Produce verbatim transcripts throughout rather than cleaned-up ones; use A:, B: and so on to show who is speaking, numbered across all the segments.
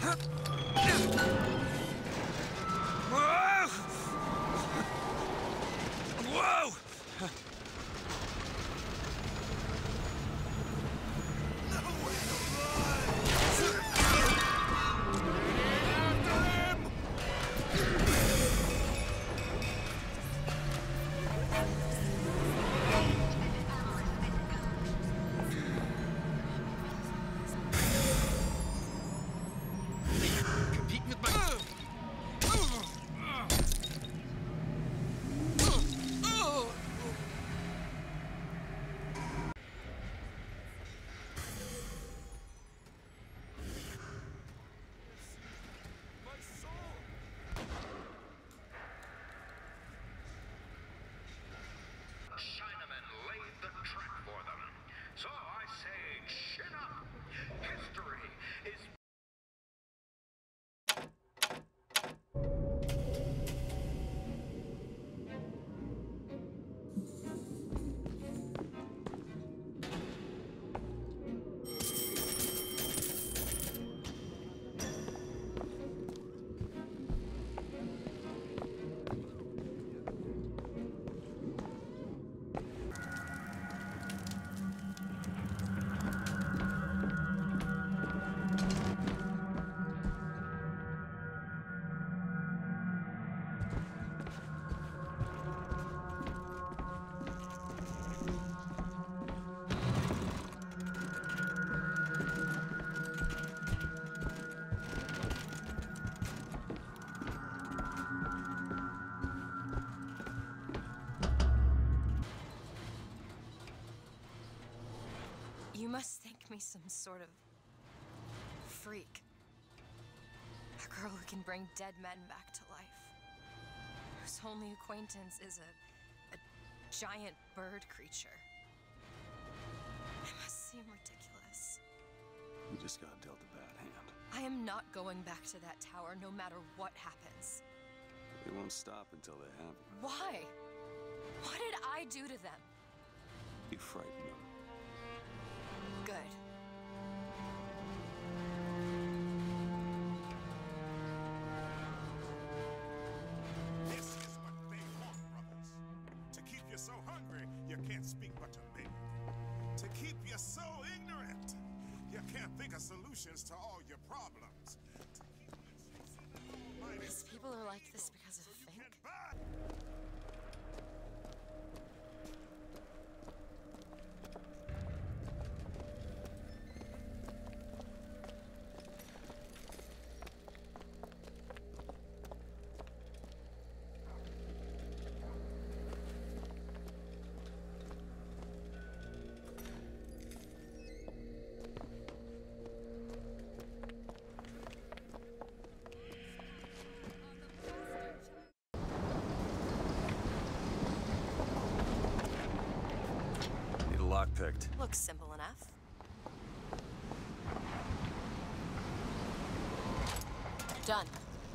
A: Whoa!
B: Chinamen laid the track for them. So I say, chin up. History is...
C: You must think me some sort of freak. A girl who can bring dead men back to life. Whose only acquaintance is a, a giant bird creature. It must seem ridiculous.
D: You just got dealt a bad hand.
C: I am not going back to that tower no matter what happens.
D: They won't stop until they have you.
C: Why? What did I do to them?
D: You frighten them.
C: Good.
E: This is what they want, brothers. To keep you so hungry, you can't speak but to beg. To keep you so ignorant, you can't think of solutions to all your problems. To keep you so
C: These people are like this because of Fink?
D: Picked.
C: Looks simple enough. Done.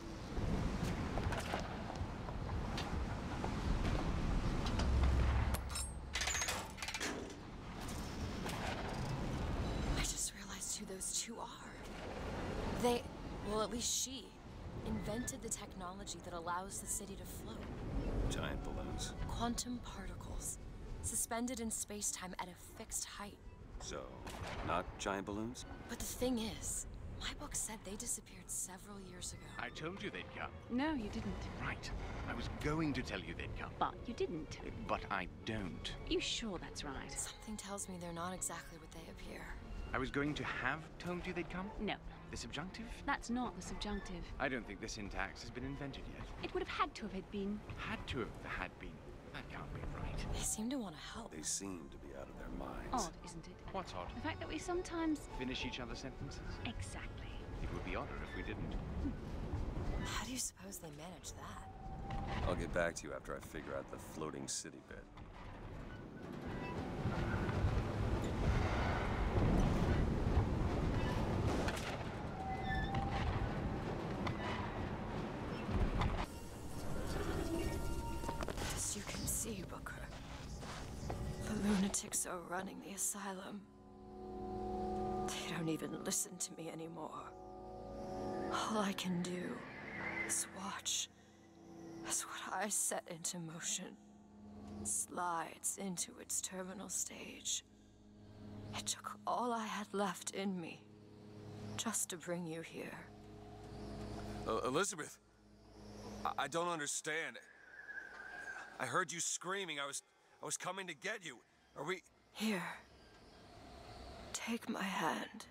C: I just realized who those two are. They, well, at least she, invented the technology that allows the city to float.
D: Giant balloons.
C: Quantum particles. Suspended in space-time at a fixed height.
D: So, not giant balloons?
C: But the thing is, my book said they disappeared several years ago.
F: I told you they'd come.
G: No, you didn't.
F: Right. I was going to tell you they'd come.
G: But you didn't.
F: But I don't.
G: You sure that's right?
C: Something tells me they're not exactly what they appear.
F: I was going to have told you they'd come?
G: No.
F: The subjunctive?
G: That's not the subjunctive.
F: I don't think the syntax has been invented yet.
G: It would have had to have had been.
F: Had to have had been. That can't be right.
C: They seem to want to help.
D: They seem to be out of their minds.
G: Odd, isn't it?
F: What's odd?
G: The fact that we sometimes...
F: Finish each other's sentences?
G: Exactly.
F: It would be odder if we didn't.
C: How do you suppose they manage that?
D: I'll get back to you after I figure out the floating city bit.
C: As you can see, Booker, the lunatics are running the asylum. They don't even listen to me anymore. All I can do is watch as what I set into motion slides into its terminal stage. It took all I had left in me just to bring you here.
D: Uh, Elizabeth, I, I don't understand. I heard you screaming. I was, I was coming to get you. Are we...
C: Here. Take my hand.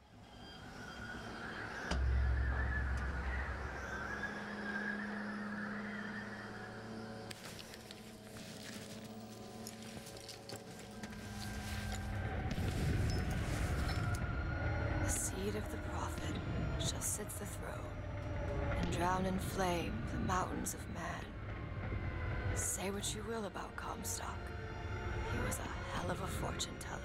C: The seed of the prophet shall sit the throne and drown in flame the mountains of man. Say what you will about Comstock. He was a hell of a fortune teller.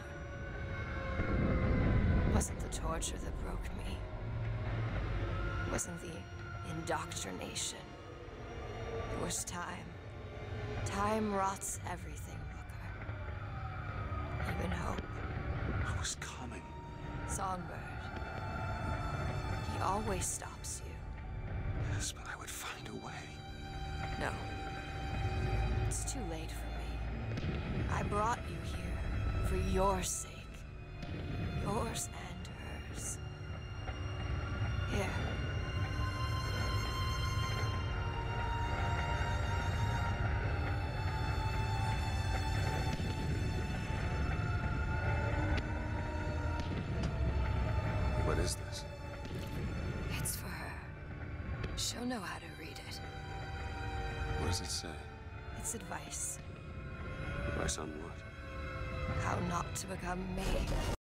C: Wasn't the torture that broke me. Wasn't the indoctrination. It was time. Time rots everything, Rooker. Even hope.
D: I was coming.
C: Songbird. He always stops you.
D: Yes, but I would find a way.
C: No. It's too late for me. I brought you here for your sake. Yours and hers. Here.
D: What is this?
C: It's for her. She'll know how to read it.
D: What does it say?
C: It's advice.
D: Advice on what?
C: How not to become me.